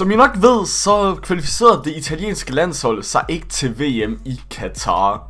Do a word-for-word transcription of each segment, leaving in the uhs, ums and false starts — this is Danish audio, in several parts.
Som I nok ved, så kvalificerede det italienske landshold sig ikke til V M i Katar.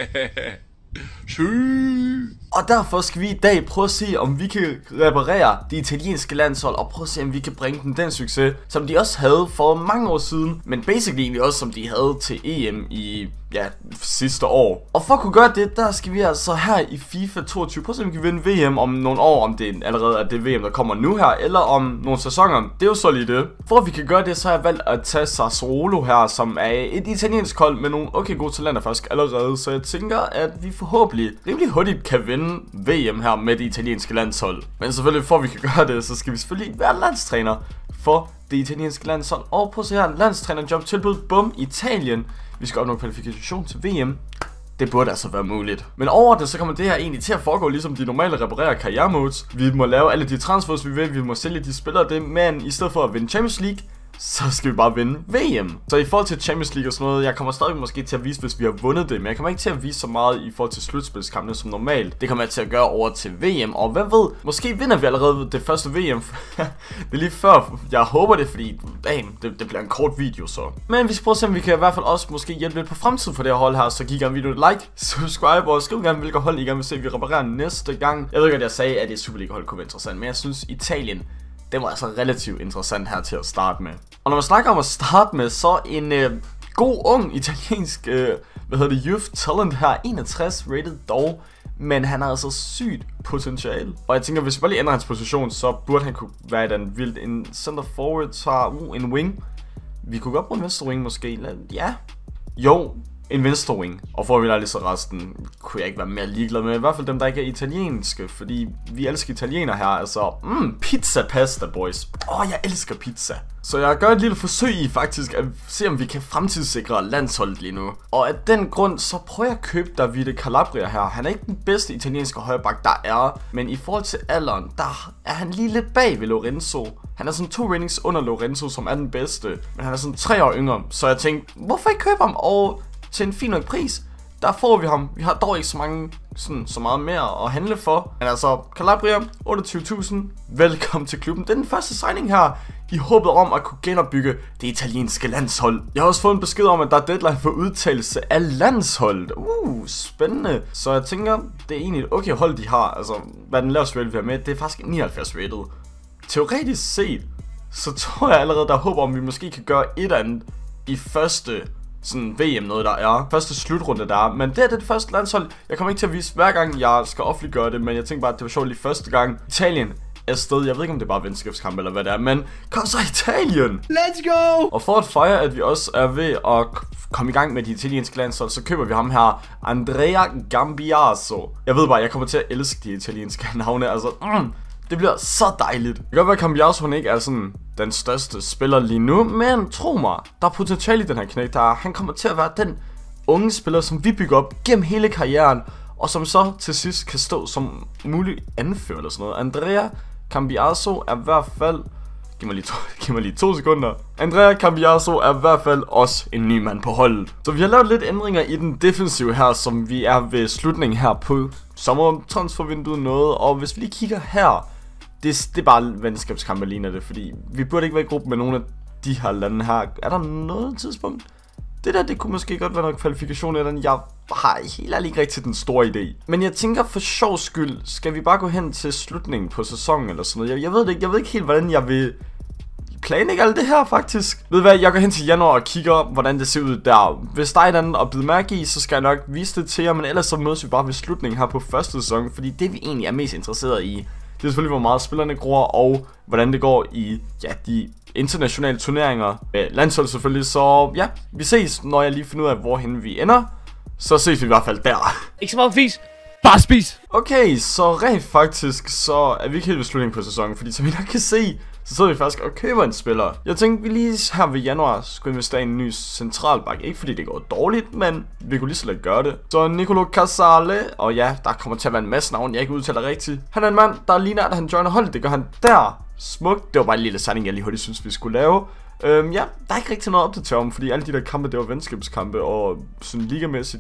Og derfor skal vi i dag prøve at se, om vi kan reparere det italienske landshold, og prøve at se, om vi kan bringe dem den succes, som de også havde for mange år siden, men basically egentlig også, som de havde til E M i, ja, sidste år. Og for at kunne gøre det, der skal vi altså her i FIFA toogtyve prøve at se, om vi kan vinde V M om nogle år, om det allerede er det V M, der kommer nu her, eller om nogle sæsoner. Det er jo så lige det. For at vi kan gøre det, så har jeg valgt at tage Sassuolo her, som er et italiensk hold med nogle okay gode talenter faktisk allerede, så jeg tænker, at vi forhåbentlig rimelig hurtigt kan vinde V M her med det italienske landshold. Men selvfølgelig, for at vi kan gøre det, så skal vi selvfølgelig være landstræner for det italienske landshold. Og på så her, landstrænerjob tilbud, bum, Italien. Vi skal opnå kvalifikation til V M. Det burde altså være muligt. Men over det, så kommer det her egentlig til at foregå ligesom de normale reparerer karrieremodes. Vi må lave alle de transfers, vi vil. Vi må sælge de spillere det. Men i stedet for at vinde Champions League, så skal vi bare vinde V M. Så i forhold til Champions League og sådan noget, jeg kommer stadig måske til at vise, hvis vi har vundet det, men jeg kommer ikke til at vise så meget i forhold til slutspilskampene som normalt. Det kommer jeg til at gøre over til V M, og hvem ved, måske vinder vi allerede det første V M. Det er lige før, jeg håber det, fordi damn, det, det bliver en kort video så. Men vi skal prøve at se, om vi kan i hvert fald også måske hjælpe lidt på fremtiden for det her hold her, så giv gerne videoen et like, subscribe og skriv gerne, hvilke hold I gerne vil se, vi reparerer næste gang. Jeg ved ikke, at jeg sagde, at det Superliga hold kunne være interessant, men jeg synes Italien, det var altså relativt interessant her til at starte med. Og når man snakker om at starte med, så en øh, god ung italiensk, øh, hvad hedder det, youth talent her, enogtres rated dog, men han har altså sygt potentiale. Og jeg tænker, hvis vi bare lige ændrer hans position, så burde han kunne være den vildt. En center forward, så uh, en wing. Vi kunne godt bruge en venstre wing måske, ja. Jo, en venstre wing. Og for at vi lader lige så resten, kunne jeg ikke være mere ligeglad med. I hvert fald dem, der ikke er italienske, fordi vi elsker italiener her. Altså, mm, pizza pasta, boys. Åh, oh, jeg elsker pizza. Så jeg gør et lille forsøg i faktisk at se, om vi kan fremtidssikre landsholdet lige nu. Og af den grund, så prøver jeg at købe Davide Calabria her. Han er ikke den bedste italienske højreback, der er. Men i forhold til alderen, der er han lige lidt bag ved Lorenzo. Han er sådan to ratings under Lorenzo, som er den bedste. Men han er sådan tre år yngre. Så jeg tænkte, hvorfor ikke købe ham? Og til en fin nok pris, der får vi ham. Vi har dog ikke så mange, sådan, så meget mere at handle for. Men altså, Calabria, otteogtyve tusind. Velkommen til klubben. Det er den første signing her, i håbet om at kunne genopbygge det italienske landshold. Jeg har også fået en besked om, at der er deadline for udtalelse af landsholdet. Uh, spændende. Så jeg tænker, det er egentlig et okay hold, de har. Altså, hvad den laveste rate vi har med, det er faktisk nioghalvfjerds rated. Teoretisk set, så tror jeg allerede, der er håb om, at vi måske kan gøre et eller andet i første sådan V M noget der er. Første slutrunde der er. Men det er det første landshold. Jeg kommer ikke til at vise hver gang jeg skal offentliggøre det, men jeg tænker bare at det var sjovt lige første gang. Italien er sted. Jeg ved ikke om det er bare venskabskamp eller hvad det er, men kom så Italien! Let's go! Og for at fejre at vi også er ved at komme i gang med de italienske landshold, så køber vi ham her, Andrea Cambiaso. Jeg ved bare, jeg kommer til at elske de italienske navne. Altså, mm, det bliver så dejligt. Det kan godt være, at Cambiaso han ikke er sådan den største spiller lige nu, men tro mig, der er potentiale i den her knæk, der han kommer til at være den unge spiller, som vi bygger op gennem hele karrieren, og som så til sidst kan stå som mulig anfører eller sådan noget. Andrea Cambiaso er i hvert fald, giv mig lige to, giv mig lige to sekunder. Andrea Cambiaso er i hvert fald også en ny mand på holdet. Så vi har lavet lidt ændringer i den defensive her, som vi er ved slutningen her på sommertransfervinduet noget, og hvis vi lige kigger her, Det, det er bare venskabskampe ligner det, fordi vi burde ikke være i gruppe med nogle af de her lande her. Er der noget tidspunkt? Det der, det kunne måske godt være noget kvalifikation eller jeg har helt ærligt ikke rigtig den store idé. Men jeg tænker for sjov skyld, skal vi bare gå hen til slutningen på sæsonen eller sådan noget? Jeg, jeg ved det ikke, jeg ved ikke helt hvordan jeg vil planlægge alt det her faktisk. Ved du hvad, jeg går hen til januar og kigger hvordan det ser ud der. Hvis der er et andet at bide mærke i, så skal jeg nok vise det til jer, men ellers så mødes vi bare ved slutningen her på første sæson, fordi det vi egentlig er mest interesseret i, det er selvfølgelig, hvor meget spillerne gror, og hvordan det går i ja, de internationale turneringer. Med landshold selvfølgelig, så ja, vi ses, når jeg lige finder ud af, hvorhen vi ender. Så ses vi i hvert fald der. Ikke så meget fis, bare spis! Okay, så rent faktisk, så er vi ikke helt ved slutningen på sæsonen, fordi som I nok kan se, så sidder vi faktisk og køber en spiller. Jeg tænkte, vi lige her ved januar skulle investere i en ny centralback. Ikke fordi det går dårligt, men vi kunne lige så let gøre det. Så Nicolo Casale, og ja, der kommer til at være en masse navn, jeg ikke udtaler rigtigt. Han er en mand, der ligner, at han joiner holdet. Det gør han der. Smukt. Det var bare en lille signing, jeg lige hurtigt synes, vi skulle lave. Øhm, ja, der er ikke rigtig noget at opdatere om, fordi alle de der kampe, det var venskabskampe, og sådan ligamæssigt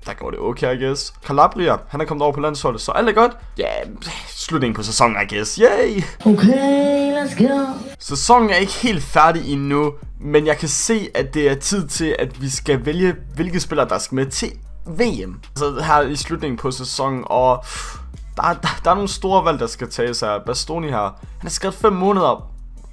der går det okay, I guess. Calabria, han er kommet over på landsholdet, så alt er godt. Ja, yeah, slutningen på sæsonen, I guess. Yay! Okay, let's go. Sæsonen er ikke helt færdig endnu, men jeg kan se, at det er tid til, at vi skal vælge, hvilke spillere, der skal med til V M. Altså her i slutningen på sæsonen, og der, der, der er nogle store valg, der skal tages her. Bastoni her, han har skrevet fem måneder.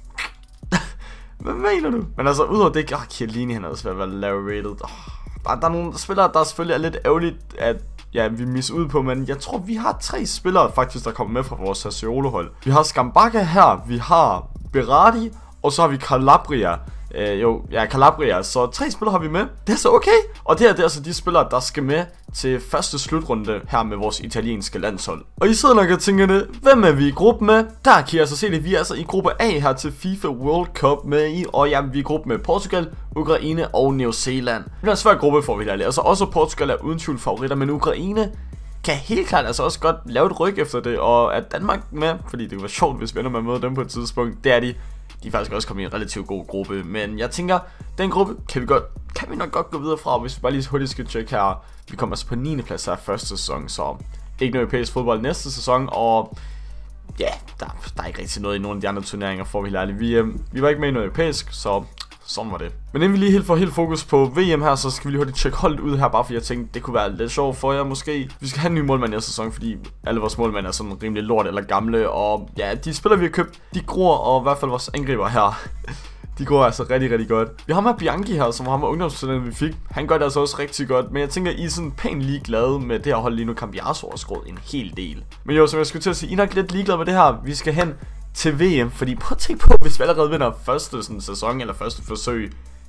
Hvad mener du? Men altså, udover det, åh, oh, Chiellini, han er også ved at være low rated. Oh, der, der er nogle spillere, der selvfølgelig er lidt ærgerligt, at ja, vi misser ud på, men jeg tror, vi har tre spillere faktisk, der kommer med fra vores Sassuolo-hold. Vi har Scamacca her, vi har Berardi, og så har vi Calabria. Øh, jo, ja, Calabria. Så tre spillere har vi med. Det er så okay. Og det her, det er altså de spillere, der skal med til første slutrunde her med vores italienske landshold. Og I sidder nok og tænker det, hvem er vi i gruppe med? Der kan I altså se det. Vi er altså i gruppe A her til FIFA World Cup med i. Og ja, vi er i gruppe med Portugal, Ukraine og New Zealand. Det er en svær gruppe for vi der. Altså også Portugal er uden tvivl favoritter, men Ukraine kan helt klart altså også godt lave et ryg efter det. Og at Danmark med, fordi det kunne være sjovt, hvis vi ender med at møde dem på et tidspunkt, det er de. De er faktisk også kommet i en relativt god gruppe, men jeg tænker, den gruppe kan vi godt, kan vi nok godt gå videre fra, hvis vi bare lige hurtigt skal tjekke her. Vi kommer altså på niende plads her første sæson, så ikke noget europæisk fodbold næste sæson, og ja, der, der er ikke rigtig noget i nogle af de andre turneringer, for vi helt ærligt. Vi, øh, vi var ikke med i noget europæisk, så sådan var det. Men inden vi lige helt får helt fokus på V M her, så skal vi lige hurtigt tjekke holdet ud her, bare fordi jeg tænkte, det kunne være lidt sjovt for jer måske. Vi skal have en ny målmand næste sæson, fordi alle vores målmænd er sådan rimelig lort eller gamle, og ja, de spillere vi har købt, de gror, og i hvert fald vores angriber her, de går altså rigtig, rigtig godt. Vi har med Bianchi her, som har med ungdomsstudenten vi fik. Han gør det altså også rigtig godt, men jeg tænker, I er sådan pænt ligeglade med det her hold lige nu. Cambiaso har skåret en hel del. Men jo, som jeg skulle til at sige, I er nok lidt ligeglade med det her. Vi skal hen til V M, fordi prøv at tænke på, hvis vi allerede vinder første sådan, sæson eller første forsøg.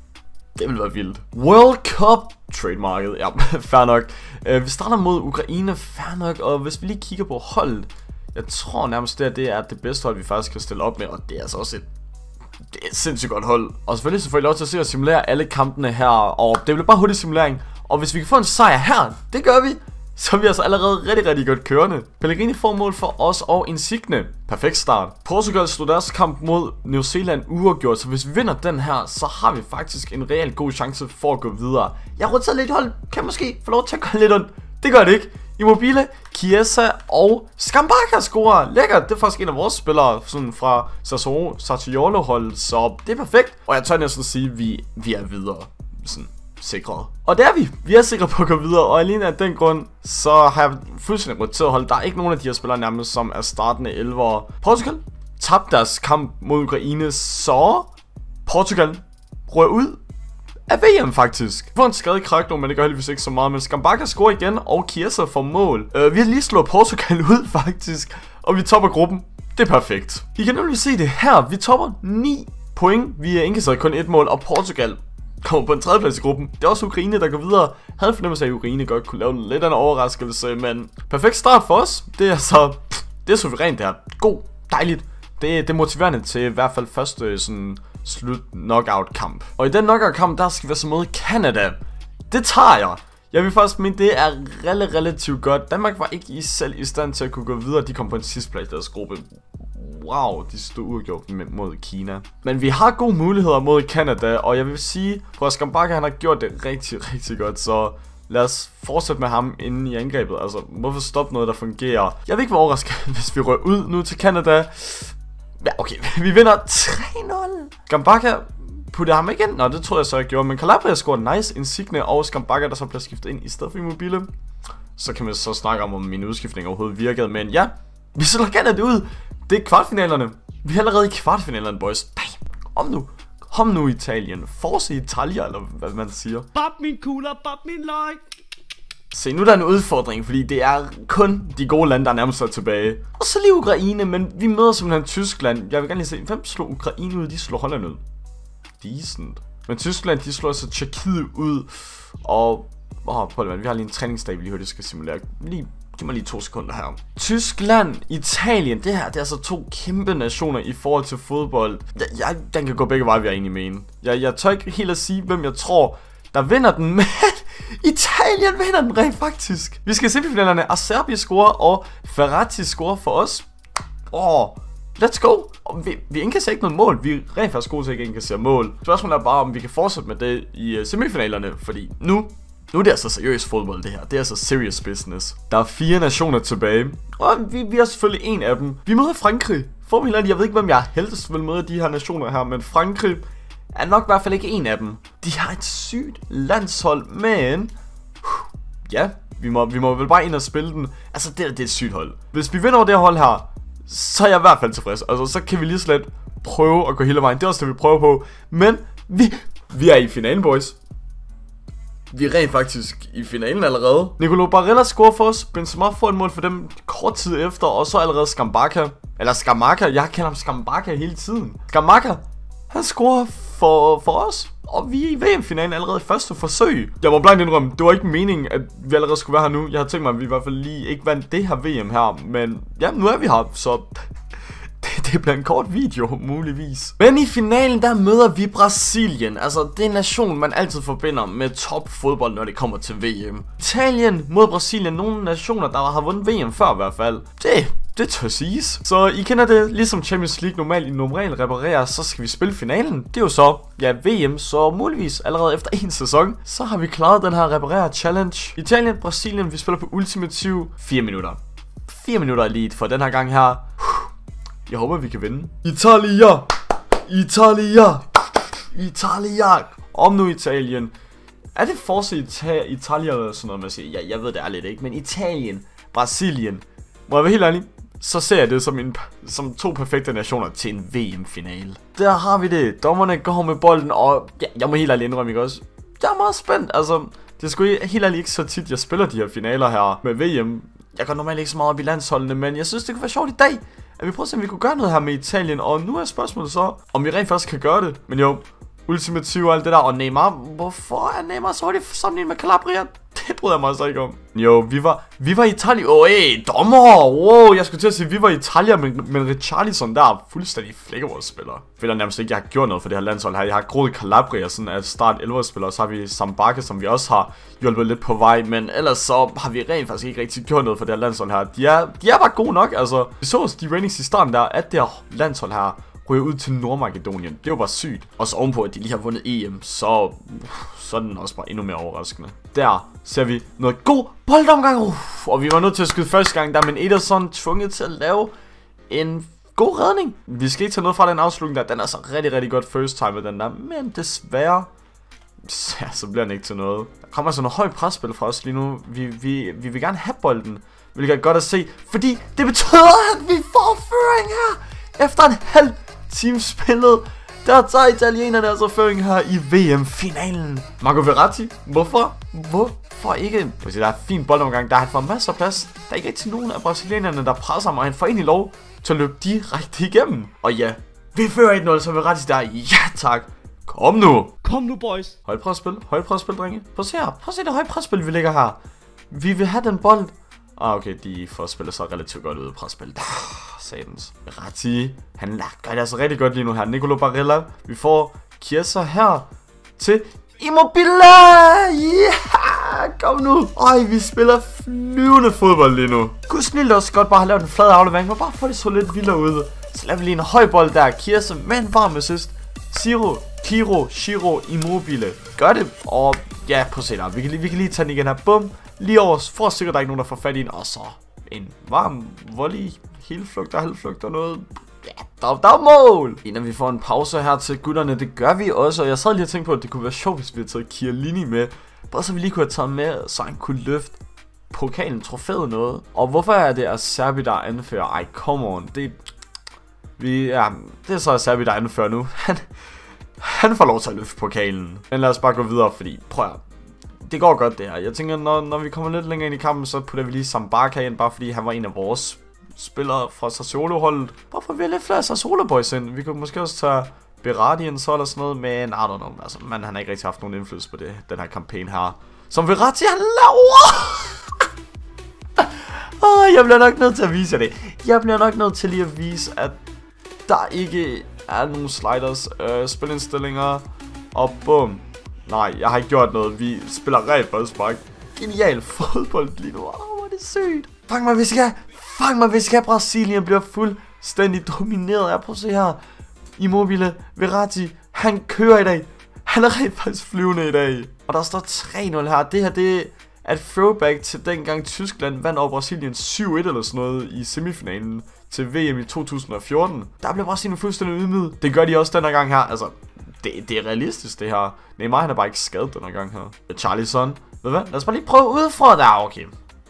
Det vil være vildt. World Cup trademarket, ja, fair nok. uh, Vi starter mod Ukraine, fair nok. Og hvis vi lige kigger på holdet, jeg tror nærmest det, det er det bedste hold vi faktisk kan stille op med. Og det er altså også et, det er et sindssygt godt hold. Og selvfølgelig så får I lov til at se og simulere alle kampene her. Og det bliver bare hurtig simulering. Og hvis vi kan få en sejr her, det gør vi, så er vi altså allerede rigtig, rigtig godt kørende. Pellegrini får mål for os og Insigne. Perfekt start. Portugal stod deres kamp mod New Zealand uafgjort, så hvis vi vinder den her, så har vi faktisk en reelt god chance for at gå videre. Jeg har rotaget lidt hold, kan måske få lov til at gå lidt ondt. Det gør det ikke. Immobile, Chiesa og Scamacca scorer. Lækkert, det er faktisk en af vores spillere sådan fra Sassuolo-holdet, så det er perfekt. Og jeg tør næsten sige, at vi, vi er videre. Sådan sikret. Og det er vi. Vi er sikre på at gå videre, og alene af den grund, så har jeg fuldstændig roteret hold. Der er ikke nogen af de her spillere nærmest, som er startende elver. Portugal tabte deres kamp mod Ukraine, så Portugal rører ud af V M faktisk. Vi får en skadet Krakno, men det gør heldigvis ikke så meget. Men Scamacca scorer igen, og Chiesa får mål. Uh, vi har lige slået Portugal ud faktisk, og vi topper gruppen. Det er perfekt. I kan nemlig se det her. Vi topper ni point. Vi er indkastet kun et mål, og Portugal kommer på en tredjeplads i gruppen. Det er også Ukraine, der går videre. Jeg havde en fornemmelse af, at Ukraine godt kunne lave lidt af en overraskelse, men perfekt start for os. Det er så, det er suverænt det her. God, dejligt. Det, det er motiverende til i hvert fald første sådan slut knockout kamp. Og i den knockout kamp, der skal vi så mod Canada. Det tager jeg. Jeg vil faktisk mene, det er rel- relativt godt. Danmark var ikke i selv i stand til at kunne gå videre. De kom på en sidste plads i deres gruppe. Wow, de stod uafgjort mod Kina. Men vi har gode muligheder mod Canada, og jeg vil sige, at Scamacca han har gjort det rigtig, rigtig godt, så lad os fortsætte med ham inden i angrebet. Altså, hvorfor stoppe noget, der fungerer? Jeg vil ikke være overrasket, hvis vi rører ud nu til Canada. Ja, okay, vi vinder tre nul. Scamacca putter ham igen. Nå, det tror jeg så, jeg gjorde. Men Calabria scorede nice. Insigne og Scamacca, der så bliver skiftet ind i stedet for Immobile. Så kan vi så snakke om, om min udskiftning overhovedet virkede. Men ja, vi slår Canada ud. Det er kvartfinalerne. Vi er allerede i kvartfinalerne, boys. Nej, om nu. Kom nu Italien. Forse Italia, eller hvad man siger. Pop min kugler, pop min løg. Se, nu er der en udfordring, fordi det er kun de gode lande, der er nærmest så tilbage. Og så lige Ukraine, men vi møder simpelthen Tyskland. Jeg vil gerne lige se, hvem slår Ukraine ud? De slår Holland ud. Decent. Men Tyskland, de slår så Tjekkiet ud. Og åh, prøv at vi har lige en træningsdag, vi lige hurtigt skal simulere. Lige Giv mig lige to sekunder her. Tyskland, Italien, det her, det er altså to kæmpe nationer i forhold til fodbold. Jeg, jeg, den kan gå begge veje, vil jeg egentlig mene. Jeg, jeg tør ikke helt at sige, hvem jeg tror, der vinder den, men Italien vinder den rent faktisk. Vi skal se semifinalerne. Acerbi scorer, og Ferrati scorer for os. Åh, oh, let's go. Og vi, vi indkasserer ikke noget mål. Vi er rent faktisk gode til at ikke indkassere mål. Spørgsmålet er bare, om vi kan fortsætte med det i uh, semifinalerne, fordi nu Nu er det altså seriøs fodbold det her. Det er altså serious business. Der er fire nationer tilbage. Og vi, vi er selvfølgelig en af dem. Vi møder Frankrig. For mig jeg ved ikke, hvem jeg helst vil møde de her nationer her. Men Frankrig er nok i hvert fald ikke en af dem. De har et sygt landshold, men... Ja, vi må, vi må vel bare ind og spille den. Altså, det, det er et sygt hold. Hvis vi vinder over det her hold her, så er jeg i hvert fald tilfreds. Altså, så kan vi lige slet prøve at gå hele vejen. Det er også det, vi prøver på. Men vi, vi er i finalen, boys. Vi er rent faktisk i finalen allerede. Nicolo Barella scorer for os. Benzema får et mål for dem kort tid efter. Og så allerede Skambaka. Eller Skamaka. Jeg kalder ham Skambaka hele tiden. Skamaka. Han scorer for, for os. Og vi er i V M-finalen allerede i første forsøg. Jeg må blankt indrømme, det var ikke meningen, at vi allerede skulle være her nu. Jeg havde tænkt mig, at vi i hvert fald lige ikke vandt det her V M her. Men ja, nu er vi her, så... Det, det bliver en kort video, muligvis. Men i finalen, der møder vi Brasilien. Altså, det er en nation, man altid forbinder med top fodbold, når det kommer til V M. Italien mod Brasilien. Nogle nationer, der har vundet V M før i hvert fald. Det, det tør siges. Så I kender det, ligesom Champions League normalt i normalt reparerer, så skal vi spille finalen. Det er jo så, ja, V M, så muligvis allerede efter en sæson, så har vi klaret den her reparerer challenge. Italien, Brasilien, vi spiller på ultimativ fire minutter. fire minutter elite for den her gang her. Jeg håber, vi kan vinde. Italia! Italia! Italia! Om nu Italien. Er det fortsat Ita Italia eller sådan noget, man siger? Ja, jeg ved det er lidt ikke. Men Italien, Brasilien. Må jeg være helt ærlig? Så ser jeg det som, en, som to perfekte nationer til en V M-finale. Der har vi det. Dommerne går med bolden, og ja, jeg må helt ærligt indrømme, ikke også? Jeg er meget spændt. Altså, det er sgu helt ærligt ikke så tit, jeg spiller de her finaler her med V M. Jeg går normalt ikke så meget op i landsholdene, men jeg synes, det kunne være sjovt i dag. At vi prøver at se, om vi kunne gøre noget her med Italien. Og nu er spørgsmålet så, om vi rent faktisk kan gøre det. Men jo, ultimativ og alt det der. Og Neymar, hvorfor er Neymar så hurtigt sammenlignet med Calabria? Det bryder jeg mig altså ikke om. Jo, vi var, vi var i Italien. Åh, oh, hey, dommer. Wow, jeg skulle til at sige, at vi var i Italien, men, men Richarlison der er fuldstændig flækker vores spillere. Jeg føler nærmest ikke, at jeg har gjort noget for det her landshold her. Jeg har groet Calabria, sådan at start elleve spillere. Så har vi Sambaka, som vi også har hjulpet lidt på vej. Men ellers så har vi rent faktisk ikke rigtig gjort noget for det her landshold her. De er, de er bare gode nok, altså. Vi så også de ratings i starten der, at det her landshold her ryger ud til Nordmakedonien. Det var bare sygt. Og så ovenpå, at de lige har vundet E M, så, så er den også bare endnu mere overraskende. Der ser vi noget god boldomgang. Uff, og vi var nødt til at skyde første gang, der men Ederson tvunget til at lave en god redning. Vi skal ikke tage noget fra den afslutning der. Den er så rigtig, rigtig godt first time med den der. Men desværre, ja, så bliver den ikke til noget. Der kommer altså noget højt presspil fra os lige nu. Vi, vi, vi vil gerne have bolden. Hvilket er godt at se. Fordi det betyder, at vi får føring her. Efter en halv time spillet, der tager italienerne altså føring her i V M-finalen. Marco Verratti, hvorfor? Hvorfor ikke? Hvis der er fin boldomgang, der har han fået masser af plads. Der er ikke rigtig nogen af brasilianerne, der presser mig. Han får egentlig lov til at løbe direkte igennem. Og ja, vi fører et nul, så Verratti der. Ja tak. Kom nu. Kom nu, boys. Højt presspil, højt presspil, drenge. Prøv at se her. Prøv at se det højt presspil, vi ligger her. Vi vil have den bold. Ah, okay, de får spillet sig relativt godt ud af presspil. Satans. Verratti, han gør det altså rigtig godt lige nu her. Nicolo Barella, vi får Chiesa her til Immobile. Ja, yeah! Kom nu. Øj, vi spiller flyvende fodbold lige nu. Gud snilt også godt bare have lavet en flad aflevering, men bare få det så lidt vildere ud. Så laver vi lige en høj bold der. Chiesa med en varm assist. Ciro, Kiro, Shiro, Immobile. Gør det. Og ja, prøv at se der. Vi kan, lige, vi kan lige tage den igen her. Bum. Lige over, for at sikre, der er ikke nogen, der får fat i den. Og så en varm volley. Hele flugt og halvflugt og noget. Ja, der, der er mål. Inden vi får en pause her til gutterne, det gør vi også. Og jeg sad lige og tænkte på, at det kunne være sjovt, hvis vi havde taget Chiellini med. Bare så vi lige kunne have taget med, så han kunne løfte pokalen, trofæet noget. Og hvorfor er det Acerbi, der anfører? Ej, come on. Det, vi, ja, det er så Acerbi, der anfører nu. Han, han får lov til at løfte pokalen. Men lad os bare gå videre, fordi prøv at det går godt det her. Jeg tænker, når, når vi kommer lidt længere ind i kampen, så putter vi lige Sambaka ind, bare fordi han var en af vores spillere fra Sassuolo-holdet. Bare for at vi har lidt flere Sassuolo-boys ind. Vi kunne måske også tage Berardi ind så eller sådan noget, men I don't know. Altså, man han har ikke rigtig haft nogen indflydelse på det, den her kampagne her. Som Verratti, han laver! oh, jeg bliver nok nødt til at vise det. Jeg bliver nok nødt til lige at vise, at der ikke er nogen sliders, øh, spilindstillinger, og bum. Nej, jeg har ikke gjort noget. Vi spiller rent boldspark. Genial fodbold lige nu. Åh, oh, hvor er det sygt. Fang mig, hvis jeg kan. Fang mig, hvis jeg kan. Brasilien bliver fuldstændig domineret. Jeg prøver at se her. Immobile, Verratti, han kører i dag. Han er rent faktisk flyvende i dag. Og der står tre nul her. Det her, det er et throwback til dengang Tyskland vandt over Brasilien syv et eller sådan noget i semifinalen til V M i to tusind og fjorten. Der blev Brasilien fuldstændig ydmyget. Det gør de også denne gang her. Altså, det, det er realistisk det her. Neymar, han er bare ikke skadet denne gang her. Charlison. Ved du hvad? Lad os bare lige prøve udefra. Der, okay.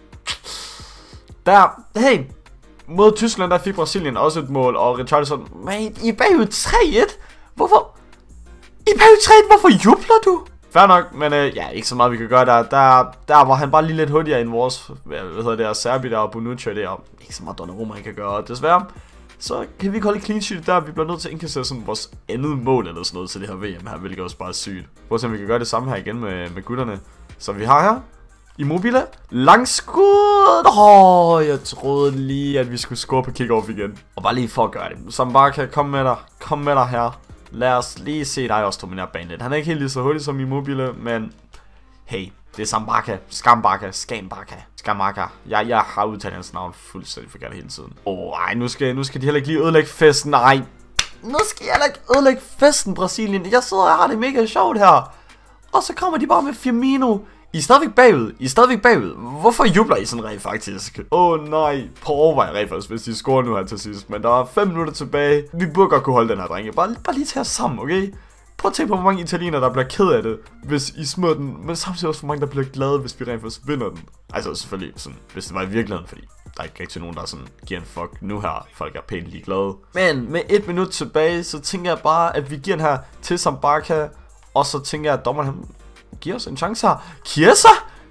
Der, hey. Mod Tyskland, der fik Brasilien også et mål. Og Richarlison, man, I er bagud tre et. Hvorfor? I er bagud tre et. Hvorfor jubler du? Fair nok, men øh, ja, ikke så meget vi kan gøre der. Der, der var han bare lige lidt hurtigere end vores, hvad hedder det, Serbi der og Bonucci der. Ikke så meget Donnarumma, han kan gøre. Desværre, så kan vi ikke holde clean sheet der. Vi bliver nødt til at indkassere sådan vores andet mål eller sådan noget til det her V M her, hvilket også bare er sygt. Prøv at se, om vi kan gøre det samme her igen med, med gutterne. Så vi har her Immobile. Langskud. Åh, oh, jeg troede lige, at vi skulle score på kickoff igen. Og bare lige for at gøre det. Sambaka, kom med dig. Kom med dig her. Lad os lige se dig også dominere banen lidt. Han er ikke helt lige så hurtig som Immobile, men hey, det er Sambaka, Skambaka, Skambaka, Skamaka. Jeg, jeg har udtalt hans navn fuldstændig forkert hele tiden. Åh, oh, ej, nu skal, nu skal de heller ikke lige ødelægge festen. Nej, nu skal jeg heller ikke ødelægge festen, Brasilien. Jeg sidder og har det mega sjovt her. Og så kommer de bare med Firmino. I er stadigvæk bagud. I er stadigvæk bagud. Hvorfor jubler I sådan rent faktisk? Åh oh, nej. Prøv at overveje rent faktisk, hvis de scorer nu her til sidst. Men der er fem minutter tilbage. Vi burde godt kunne holde den her, drenge. Bare, bare lige tage os sammen, okay? Prøv at tænke på, hvor mange italienere, der bliver ked af det, hvis I smider den. Men samtidig også, hvor mange, der bliver glade, hvis vi rent faktisk vinder den. Altså selvfølgelig, sådan, hvis det var i virkeligheden, fordi der er ikke rigtig nogen, der sådan giver en fuck nu her. Folk er pænt ligeglade. Men med et minut tilbage, så tænker jeg bare, at vi giver den her til Sambaka. Og så tænker jeg, at dommeren han giver os en chance her. Chiesa!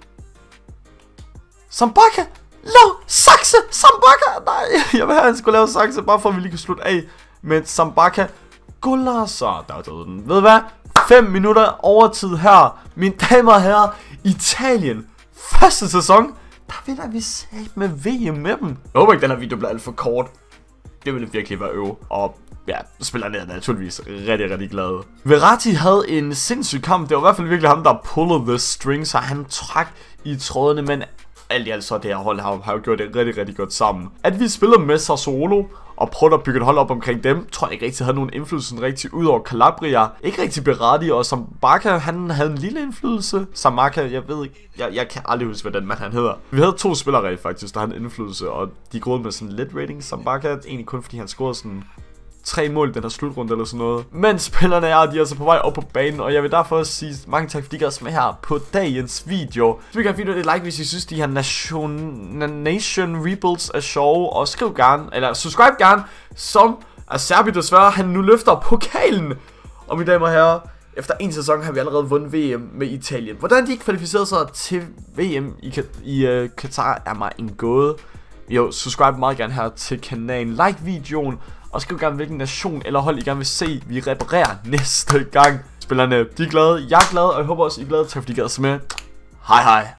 Sambaka! Lav sakse! Sambaka! Nej, jeg vil have, at han skulle lave sakse, bare for at vi lige kan slutte af. Men Sambaka... Golasso! Der var døde den. Ved du hvad? fem minutter overtid her. Mine damer og herrer. Italien. Første sæson. Der vinder vi sat med V M med dem. Jeg håber ikke, den her video bliver alt for kort. Det ville virkelig være øve. Og ja, spillerne er naturligvis rigtig, rigtig glade. Verratti havde en sindssyg kamp. Det var i hvert fald virkelig ham, der pulled the strings. Så han trak i trådene, men alt i alt så det her hold har, har jo gjort det rigtig, rigtig godt sammen. At vi spiller med Sassuolo og prøver at bygge et hold op omkring dem, tror jeg ikke rigtig havde nogen indflydelse rigtig ud over Calabria. Ikke rigtig Berardi, og Sambaka, han havde en lille indflydelse. Samaka, jeg ved ikke, jeg, jeg kan aldrig huske, hvad den mand han hedder. Vi havde to spillere faktisk, der havde en indflydelse, og de groede med sådan lidt rating. Sambaka, egentlig kun fordi han scorede sådan tre mål i den her slutrunde eller sådan noget. Men spillerne er, de er altså på vej op på banen, og jeg vil derfor sige mange tak, fordi I gav med her på dagens video. Så vi kan finde et like, hvis I synes, de her Nation, Nation Rebuilds er sjove, og skriv gerne, eller subscribe gerne, som er Serbi desværre, han nu løfter pokalen. Og mine damer og herrer, efter en sæson har vi allerede vundet V M med Italien. Hvordan de kvalificerede sig til V M i, i uh, Qatar er mig en gåde. Jo, subscribe meget gerne her til kanalen, like videoen, og skriv gerne, hvilken nation eller hold I gerne vil se, vi reparerer næste gang. Spillerne, de er glade, jeg er glad, og jeg håber også, I er glade. Tak fordi I gad se med. Hej hej.